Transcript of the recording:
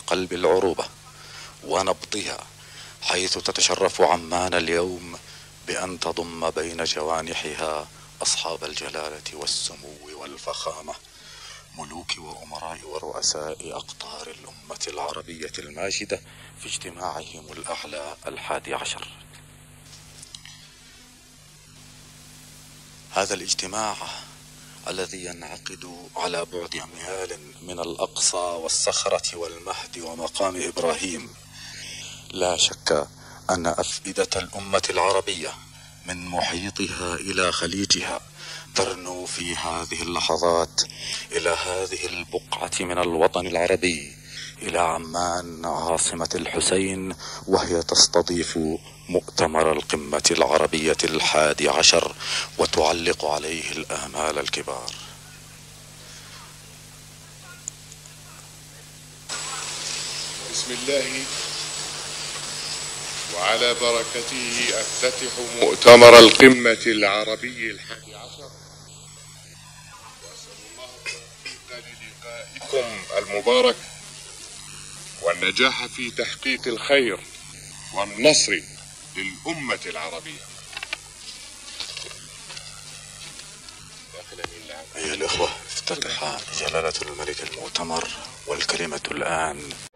قلب العروبة ونبضها، حيث تتشرف عمان اليوم بأن تضم بين جوانحها أصحاب الجلالة والسمو والفخامة، ملوك وأمراء ورؤساء أقطار الأمة العربية الماجدة في اجتماعهم الأعلى 11. هذا الاجتماع الذي ينعقد على بعد أميال من الأقصى والصخرة والمهد ومقام إبراهيم، لا شك أن أفئدة الأمة العربية من محيطها إلى خليجها ترنو في هذه اللحظات إلى هذه البقعة من الوطن العربي، إلى عمان عاصمة الحسين، وهي تستضيف مؤتمر القمة العربية 11 وتعلق عليه الآمال الكبار. بسم الله وعلى بركته أفتتح مؤتمر القمة العربي 11، وأسأل الله التوفيق للقائكم المبارك والنجاح في تحقيق الخير والنصر للأمة العربية. أيها الأخوة، افتتح جلالة الملك المؤتمر، والكلمة الآن